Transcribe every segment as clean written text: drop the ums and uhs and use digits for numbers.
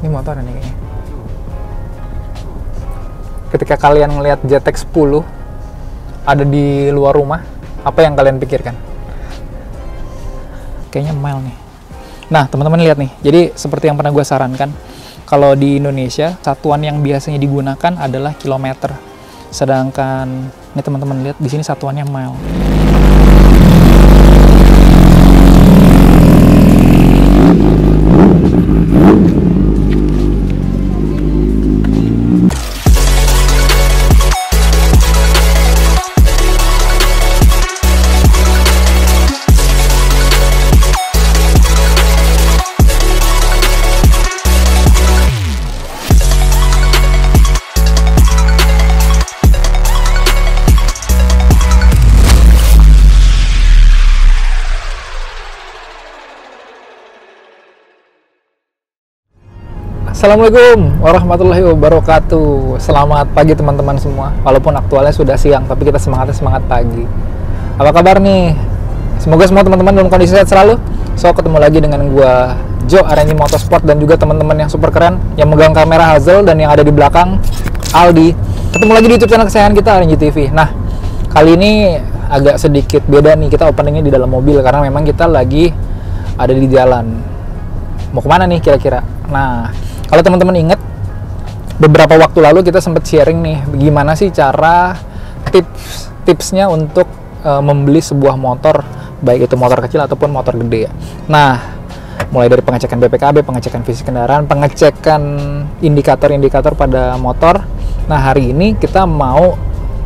Ini motor nih kayaknya. Ketika kalian ngelihat ZX 10 ada di luar rumah, apa yang kalian pikirkan? Kayaknya mile nih. Nah, teman-teman lihat nih. Jadi seperti yang pernah gue sarankan, kalau di Indonesia satuan yang biasanya digunakan adalah kilometer. Sedangkan ini teman-teman lihat di sini satuannya mile. Assalamualaikum warahmatullahi wabarakatuh. Selamat pagi teman-teman semua. Walaupun aktualnya sudah siang, tapi kita semangat pagi. Apa kabar nih? Semoga semua teman-teman dalam kondisi sehat selalu. So, ketemu lagi dengan gua Jo RNG Motorsport dan juga teman-teman yang super keren yang megang kamera Hazel dan yang ada di belakang Aldi. Ketemu lagi di YouTube channel kesayangan kita RNG TV. Nah, kali ini agak sedikit beda nih, kita openingnya di dalam mobil karena memang kita lagi ada di jalan. Mau kemana nih kira-kira? Nah, kalau teman-teman ingat, beberapa waktu lalu kita sempat sharing nih, gimana sih cara tipsnya untuk membeli sebuah motor, baik itu motor kecil ataupun motor gede ya. Nah, mulai dari pengecekan BPKB, pengecekan fisik kendaraan, pengecekan indikator-indikator pada motor. Nah, hari ini kita mau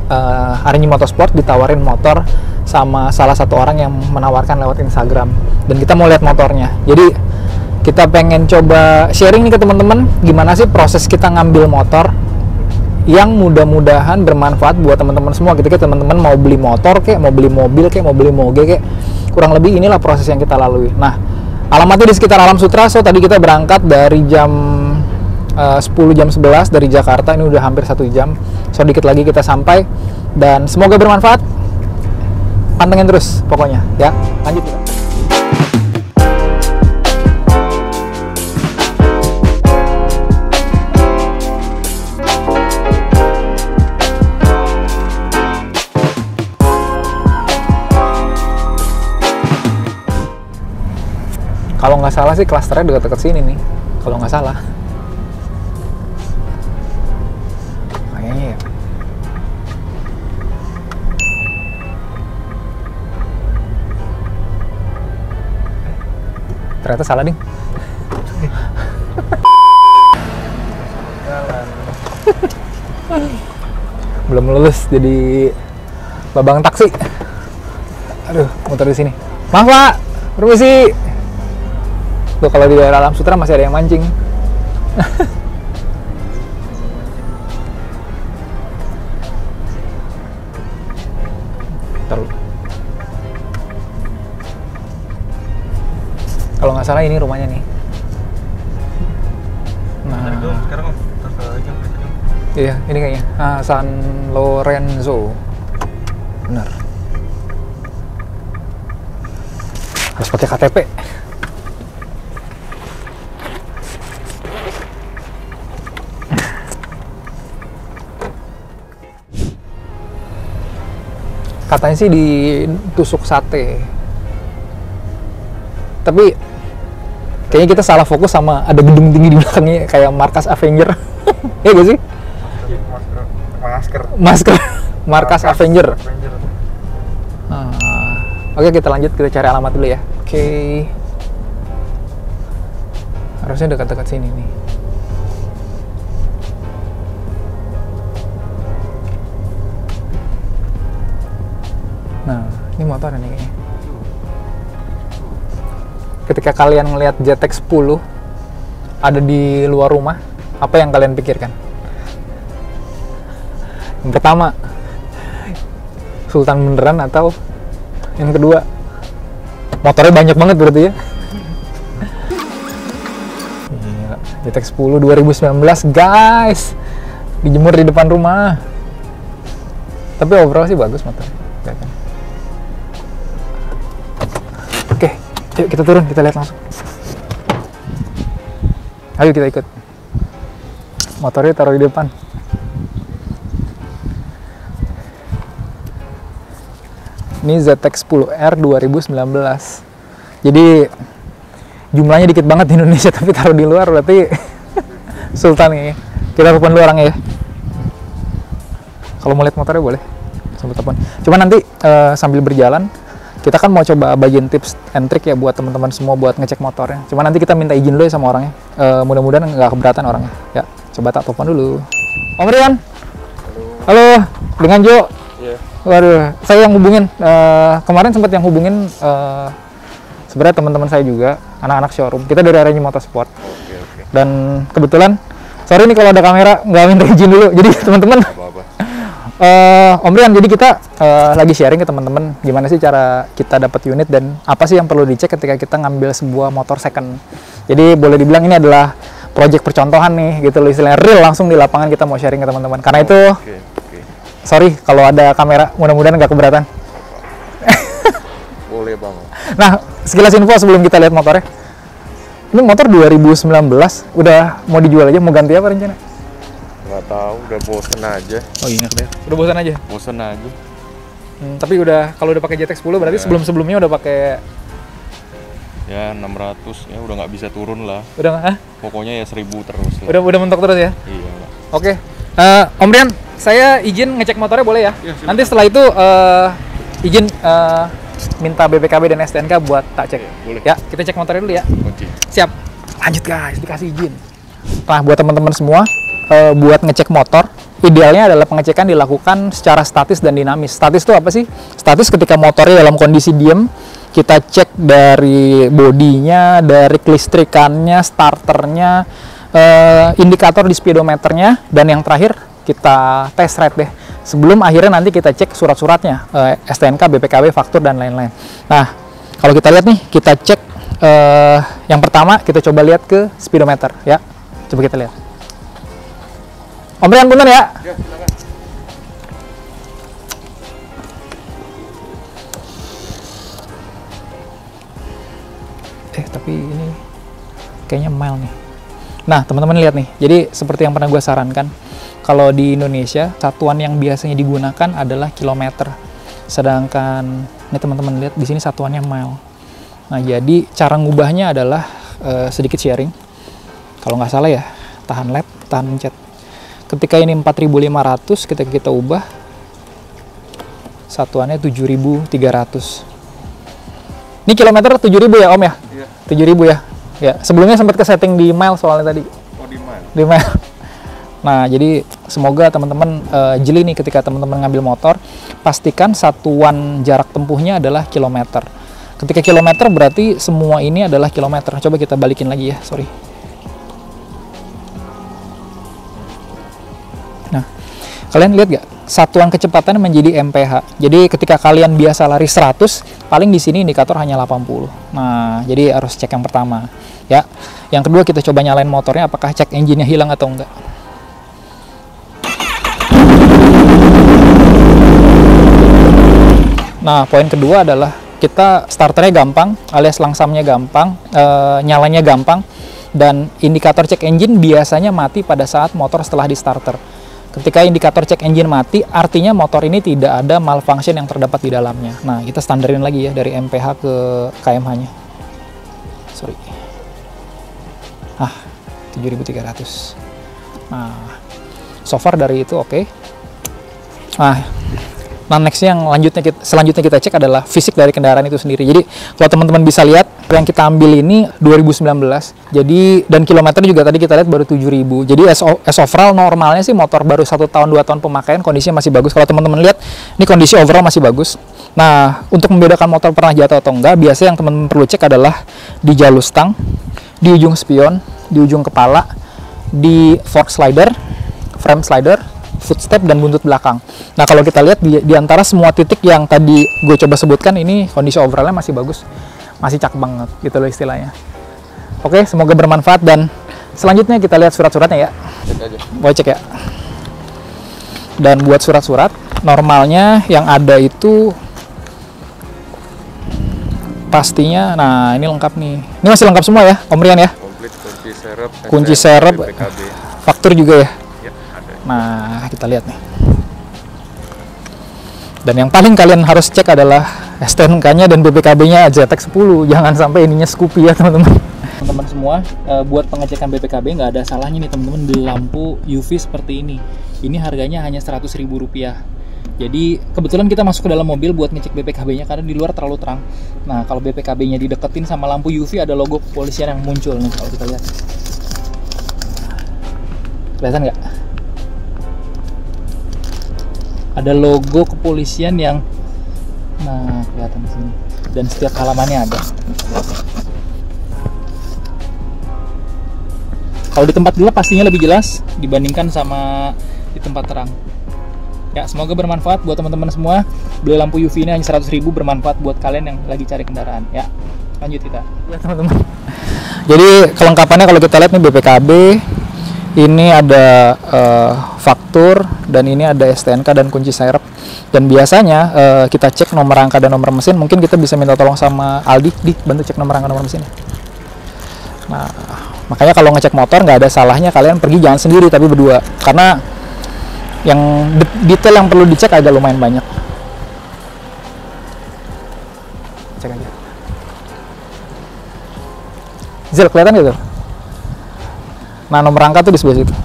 RNG Motorsport ditawarin motor sama salah satu orang yang menawarkan lewat Instagram, dan kita mau lihat motornya. Jadi kita pengen coba sharing nih ke teman-teman gimana sih proses kita ngambil motor yang mudah-mudahan bermanfaat buat teman-teman semua. Ketika teman-teman mau beli motor kayak, mau beli mobil kayak, mau beli moge kayak, kurang lebih inilah proses yang kita lalui. Nah, alamatnya di sekitar Alam Sutra. So, tadi kita berangkat dari jam 10 jam 11 dari Jakarta. Ini udah hampir 1 jam. So, dikit lagi kita sampai dan semoga bermanfaat. Pantengin terus pokoknya ya. Lanjut kita. Kalau nggak salah sih klasternya dekat-dekat sini nih, kalau nggak salah. Kayaknya ya. Ternyata salah ding. Belum lulus jadi babang taksi. Aduh, muter di sini. Maaf Pak, permisi. Tuh, kalau di daerah Alam Sutra masih ada yang mancing. Kalau nggak salah ini rumahnya nih. Nah, sekarang iya, ini kayaknya San Lorenzo. Benar. Harus pakai KTP. Katanya sih ditusuk sate. Tapi kayaknya kita salah fokus sama ada gedung tinggi di belakangnya kayak markas Avenger. Iya gak sih? Masker. Markas Avenger. Oke, kita lanjut, kita cari alamat dulu ya. Oke. Harusnya dekat-dekat sini nih. Nah, ini motor nih kayaknya. Ketika kalian ngelihat ZX 10 ada di luar rumah, apa yang kalian pikirkan? Yang pertama, Sultan beneran, atau yang kedua, motornya banyak banget berarti ya? Gila, ZX 10 2019 guys, dijemur di depan rumah. Tapi overall sih bagus motornya. Oke, yuk kita turun, kita lihat langsung. Ayo kita ikut. Motornya taruh di depan. Ini ZX-10R 2019. Jadi jumlahnya dikit banget di Indonesia, tapi taruh di luar berarti sultan ini. Kita telepon dulu orangnya ya. Kalau mau lihat motornya boleh sambil telepon. Cuma nanti sambil berjalan kita kan mau coba bagian tips and trick ya buat teman-teman semua buat ngecek motornya. Cuma nanti kita minta izin dulu ya sama orangnya. Mudah-mudahan nggak keberatan orangnya. Ya, coba tak telepon dulu. Om Rian. Halo. Dengan Jo. Iya. Waduh, saya yang hubungin. Kemarin sempat yang hubungin sebenarnya teman-teman saya juga, anak-anak showroom. Kita dari Arrange Motorsport. Oke. Dan kebetulan, sorry nih kalau ada kamera nggak minta izin dulu. Jadi teman-teman. Om Rian, jadi kita lagi sharing ke teman-teman gimana sih cara kita dapat unit dan apa sih yang perlu dicek ketika kita ngambil sebuah motor second. Jadi boleh dibilang ini adalah project percontohan nih, gitu loh, istilahnya real langsung di lapangan kita mau sharing ke teman-teman. Karena itu, sorry kalau ada kamera, mudah-mudahan nggak keberatan. Boleh banget. Nah, sekilas info sebelum kita lihat motornya. Ini motor 2019, udah mau dijual aja, mau ganti apa rencana? Nggak tahu, udah bosen aja. Oh ingat deh, udah bosan aja. Bosen aja. Tapi udah kalau udah pakai ZX-10 berarti sebelum-sebelumnya udah pakai Ya 600 ya udah nggak bisa turun lah. udah nggak? Pokoknya ya 1000 terus lah. Udah mentok terus ya? Iya. Oke. Om Rian, saya izin ngecek motornya boleh ya? Ya, silakan. Nanti setelah itu izin minta BPKB dan STNK buat tak cek. Boleh. Ya, kita cek motornya dulu ya. Kunci. Siap. Lanjut guys, dikasih izin. Nah, buat teman-teman semua, buat ngecek motor, idealnya adalah pengecekan dilakukan secara statis dan dinamis. Statis itu apa sih? Statis ketika motornya dalam kondisi diem, kita cek dari bodinya, dari kelistrikannya, starternya, indikator di speedometernya, dan yang terakhir kita test ride deh. Sebelum akhirnya nanti kita cek surat-suratnya, STNK, BPKB, faktur, dan lain-lain. Nah, kalau kita lihat nih, kita cek yang pertama, kita coba lihat ke speedometer ya. Coba kita lihat. Om Rian, punten ya. Ya, silakan. Tapi ini kayaknya mile nih. Nah, teman-teman lihat nih. Jadi seperti yang pernah gue sarankan, kalau di Indonesia satuan yang biasanya digunakan adalah kilometer. Sedangkan ini teman-teman lihat di sini satuannya mile. Nah, jadi cara ngubahnya adalah sedikit sharing. Kalau nggak salah ya, tahan lap, tahan mencet. Ketika ini 4.500, ketika kita ubah satuannya 7.300. Ini kilometer 7.000 ya Om ya? Iya. 7.000 ya? Ya, sebelumnya sempat ke setting di mile soalnya tadi. Oh, di mana? Di mile. Nah, jadi semoga teman-teman jeli nih ketika teman-teman ngambil motor, pastikan satuan jarak tempuhnya adalah kilometer. Ketika kilometer berarti semua ini adalah kilometer. Coba kita balikin lagi ya, sorry. Nah, kalian lihat gak? Satuan kecepatan menjadi mph. Jadi ketika kalian biasa lari 100, paling di sini indikator hanya 80. Nah, jadi harus cek yang pertama, ya. Yang kedua kita coba nyalain motornya, apakah cek engine-nya hilang atau enggak. Nah, poin kedua adalah kita starternya gampang, alias langsamnya gampang, nyalanya gampang, dan indikator cek engine biasanya mati pada saat motor setelah di starter. Ketika indikator cek engine mati, artinya motor ini tidak ada malfunction yang terdapat di dalamnya. Nah, kita standarin lagi ya dari MPH ke KMH-nya. Sorry. 7.300. Nah, so far dari itu oke. Nah, nextnya yang selanjutnya kita cek adalah fisik dari kendaraan itu sendiri. Jadi kalau teman-teman bisa lihat yang kita ambil ini 2019. Jadi dan kilometer juga tadi kita lihat baru 7.000. Jadi as overall normalnya sih motor baru 1 tahun 2 tahun pemakaian kondisinya masih bagus. Kalau teman-teman lihat ini kondisi overall masih bagus. Nah, untuk membedakan motor pernah jatuh atau enggak, biasanya yang teman-teman perlu cek adalah di jalur stang, di ujung spion, di ujung kepala, di fork slider, frame slider, footstep, dan buntut belakang. Nah, kalau kita lihat di antara semua titik yang tadi gue coba sebutkan, ini kondisi overallnya masih bagus, masih cakep banget gitu loh istilahnya. Oke, semoga bermanfaat, dan selanjutnya kita lihat surat-suratnya ya. Cek aja. Boleh cek ya. Dan buat surat-surat, normalnya yang ada itu pastinya, nah ini lengkap nih. Ini masih lengkap semua ya, Om Rian ya? Komplit kunci serep, Kunci serep, BPKB. faktur juga ya. Ya, ada. Nah, kita lihat nih. Dan yang paling kalian harus cek adalah STNK-nya dan BPKB-nya ZX 10. Jangan sampai ininya Scoopy ya teman-teman. Teman-teman semua, buat pengecekan BPKB nggak ada salahnya nih teman-teman beli lampu UV seperti ini. Ini harganya hanya Rp100.000. Jadi kebetulan kita masuk ke dalam mobil buat ngecek BPKB-nya karena di luar terlalu terang. Nah, kalau BPKB-nya dideketin sama lampu UV ada logo kepolisian yang muncul nih kalau kita lihat. Kelihatan nggak? Ada logo kepolisian yang, nah kelihatan di sini. Dan setiap halamannya ada. Kalau di tempat gelap pastinya lebih jelas dibandingkan sama di tempat terang. Ya, semoga bermanfaat buat teman-teman semua. Beli lampu UV ini hanya 100.000, bermanfaat buat kalian yang lagi cari kendaraan. Ya, lanjut kita. Ya teman-teman. Jadi kelengkapannya kalau kita lihat nih BPKB, ini ada faktur, dan ini ada STNK dan kunci serep. Dan biasanya kita cek nomor rangka dan nomor mesin. Mungkin kita bisa minta tolong sama Aldi, bantu cek nomor rangka nomor mesinnya. Nah, makanya kalau ngecek motor nggak ada salahnya kalian pergi jangan sendiri tapi berdua, karena yang detail yang perlu dicek agak lumayan banyak. Cek aja. Zel, kelihatan gitu? Nah, nomor rangka tuh di sebelah situ.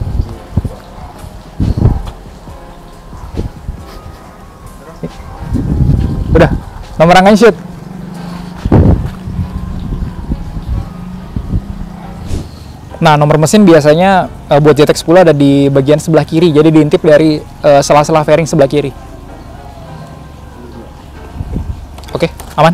Udah, nomor rangkanya shoot. Nah, nomor mesin biasanya buat ZX 10 ada di bagian sebelah kiri, jadi diintip dari sela-sela fairing sebelah kiri. Oke, aman.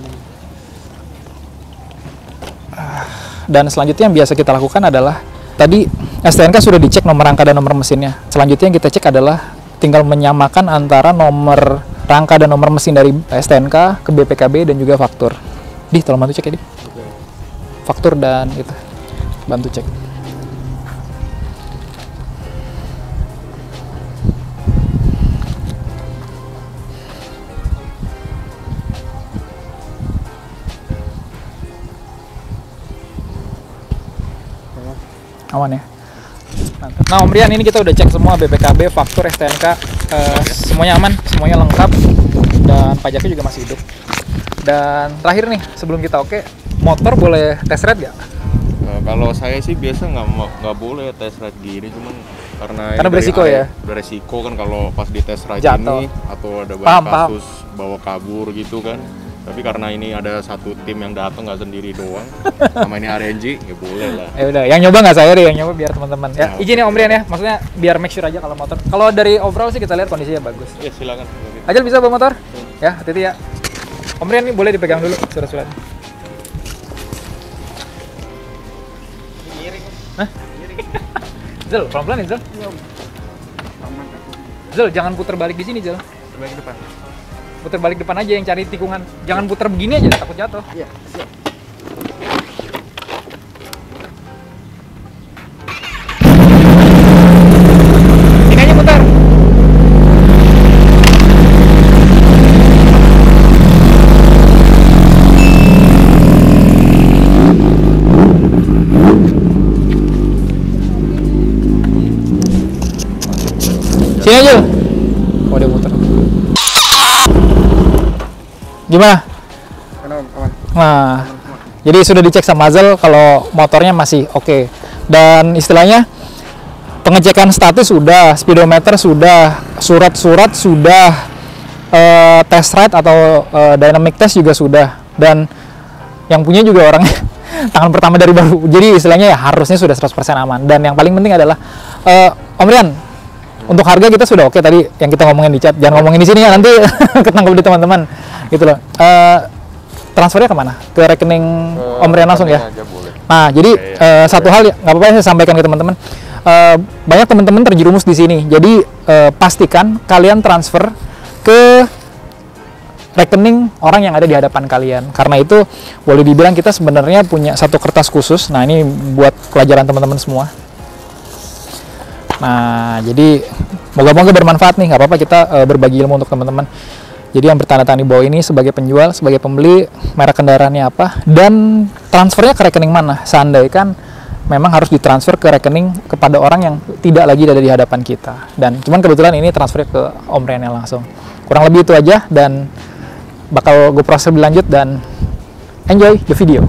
Dan selanjutnya yang biasa kita lakukan adalah, tadi STNK sudah dicek nomor rangka dan nomor mesinnya. Selanjutnya yang kita cek adalah tinggal menyamakan antara nomor rangka dan nomor mesin dari STNK ke BPKB dan juga faktur. Tolong bantu cek ya, faktur dan itu. Bantu cek. Aman ya. Nah, Om Rian, ini kita udah cek semua BPKB, faktur, STNK, semuanya aman, semuanya lengkap, dan pajaknya juga masih hidup. Dan terakhir nih, sebelum kita motor boleh test ride nggak? Kalau saya sih biasa nggak boleh tes ride gini, cuman karena beresiko ya. Beresiko kan kalau pas di tes ride jatuh ini atau ada banyak kasus bawa kabur gitu kan. Tapi karena ini ada satu tim yang datang nggak sendiri doang, sama ini RNG, ya boleh lah. Ya udah, yang nyoba nggak saya deh, yang nyoba biar teman-teman. Ya, izin ya Om Rian ya, maksudnya biar make sure aja kalau motor. Kalau dari overall sih kita lihat kondisinya bagus. Ya silakan. Ajal bisa bawa motor? Ya, hati-hati ya. Om Rian nih boleh dipegang dulu surat-surat. Hah? Zel, pelan-pelan nih Zel. Zel, jangan putar balik di sini Zel. Putar balik depan. Putar balik depan aja, yang cari tikungan. Jangan putar begini aja, takut jatuh. Iya, siap. Ini aja putar. Sini aja. Oh, dia muter. Gimana? Nah, jadi sudah dicek sama Zel kalau motornya masih oke. Dan istilahnya pengecekan status sudah, speedometer sudah, surat-surat sudah, test ride atau dynamic test juga sudah. Dan yang punya juga orangnya tangan pertama dari baru. Jadi istilahnya ya harusnya sudah 100% aman. Dan yang paling penting adalah Om Rian, untuk harga kita sudah oke tadi yang kita ngomongin di chat. Jangan ngomongin di sini ya, nanti ketangkep di teman-teman gitu loh. Transfernya kemana? Ke rekening Om Rian langsung ya? Nah, jadi satu hal ya, nggak apa-apa saya sampaikan ke teman-teman. Banyak teman-teman terjerumus di sini. Jadi pastikan kalian transfer ke rekening orang yang ada di hadapan kalian. Karena itu boleh dibilang kita sebenarnya punya satu kertas khusus. Nah, ini buat pelajaran teman-teman semua. Nah, jadi moga-moga bermanfaat nih. Nggak apa-apa kita berbagi ilmu untuk teman-teman. Jadi yang bertanda tangan di bawah ini sebagai penjual, sebagai pembeli, merek kendaraannya apa, dan transfernya ke rekening mana. Seandainya memang harus ditransfer ke rekening kepada orang yang tidak lagi ada di hadapan kita. Dan cuman kebetulan ini transfer ke Om Riannya langsung. Kurang lebih itu aja, dan bakal gue proses lebih lanjut, dan enjoy the video.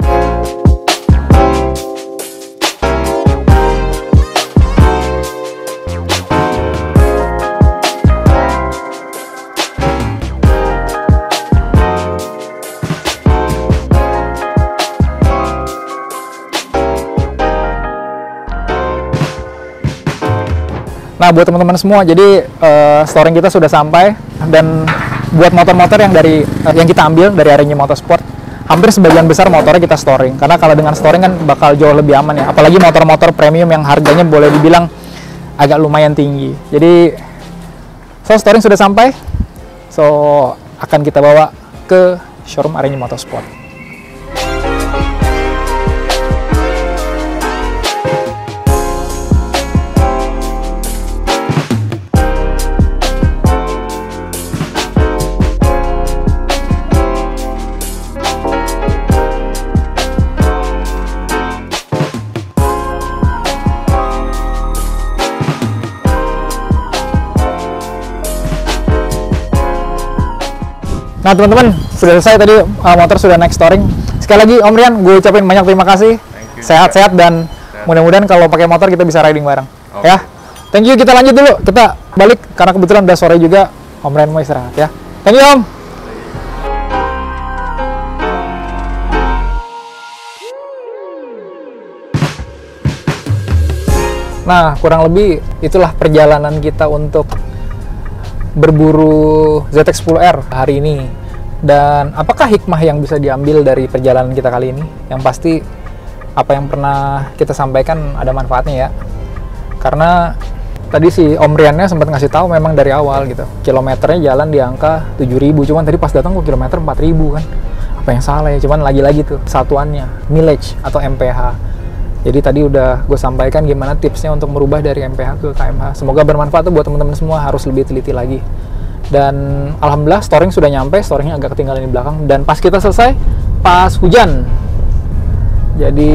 Nah, buat teman-teman semua, jadi storing kita sudah sampai, dan buat motor-motor yang kita ambil dari RNG Motorsport, hampir sebagian besar motornya kita storing. Karena kalau dengan storing kan bakal jauh lebih aman ya, apalagi motor-motor premium yang harganya boleh dibilang agak lumayan tinggi. Jadi, storing sudah sampai, akan kita bawa ke showroom RNG Motorsport. Nah teman-teman, sudah selesai tadi, motor sudah naik storing. Sekali lagi Om Rian, gue ucapin banyak terima kasih. Sehat-sehat, dan mudah-mudahan kalau pakai motor kita bisa riding bareng. Ya, thank you. Kita lanjut dulu, kita balik karena kebetulan udah sore juga. Om Rian mau istirahat ya. Thank you Om. Nah, kurang lebih itulah perjalanan kita untuk berburu ZX-10R hari ini. Dan apakah hikmah yang bisa diambil dari perjalanan kita kali ini? Yang pasti apa yang pernah kita sampaikan ada manfaatnya ya. Karena tadi si Om Riannya sempat ngasih tahu memang dari awal gitu, kilometernya jalan di angka 7.000, cuman tadi pas datang kok kilometer 4.000 kan. Apa yang salah ya? Cuman lagi-lagi tuh satuannya mileage atau MPH. Jadi tadi udah gue sampaikan gimana tipsnya untuk merubah dari MPH ke KMH. Semoga bermanfaat tuh buat teman-teman semua, harus lebih teliti lagi. Dan alhamdulillah storing sudah nyampe, storingnya agak ketinggalan di belakang. Dan pas kita selesai, pas hujan. Jadi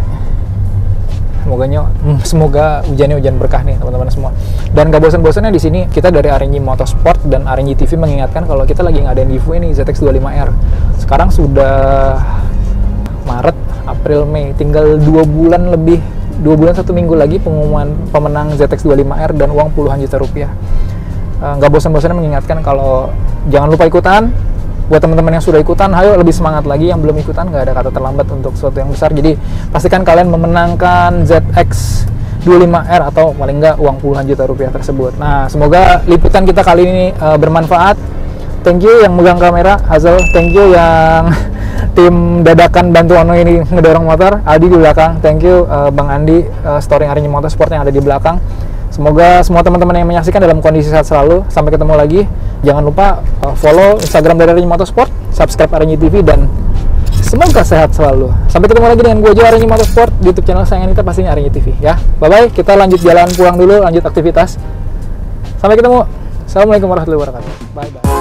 semoga hujannya hujan berkah nih teman-teman semua. Dan gak bosan-bosannya di sini kita dari RNG Motorsport dan RNG TV mengingatkan kalau kita lagi ngadain giveaway nih ZX25R. Sekarang sudah Maret, April, Mei, tinggal 2 bulan 1 minggu lagi pengumuman pemenang ZX25R dan uang puluhan juta rupiah. Nggak bosan-bosannya mengingatkan kalau jangan lupa ikutan. Buat teman-teman yang sudah ikutan, ayo lebih semangat lagi. Yang belum ikutan, nggak ada kata terlambat untuk sesuatu yang besar. Jadi pastikan kalian memenangkan ZX25R atau paling nggak uang puluhan juta rupiah tersebut. Nah, semoga liputan kita kali ini bermanfaat. Thank you yang megang kamera, Hazel. Thank you yang tim dadakan bantu Ono ini ngedorong motor, Aldi di belakang. Thank you Bang Andi, storing RNG Motorsport yang ada di belakang. Semoga semua teman-teman yang menyaksikan dalam kondisi sehat selalu. Sampai ketemu lagi. Jangan lupa follow Instagram dari RNG Motorsport, subscribe RNG TV, dan semoga sehat selalu. Sampai ketemu lagi dengan gue Jo, RNG Motorsport, di YouTube channel sayangan kita pastinya RNG TV ya. Bye-bye, kita lanjut jalan pulang dulu, lanjut aktivitas. Sampai ketemu. Assalamualaikum warahmatullahi wabarakatuh. Bye-bye.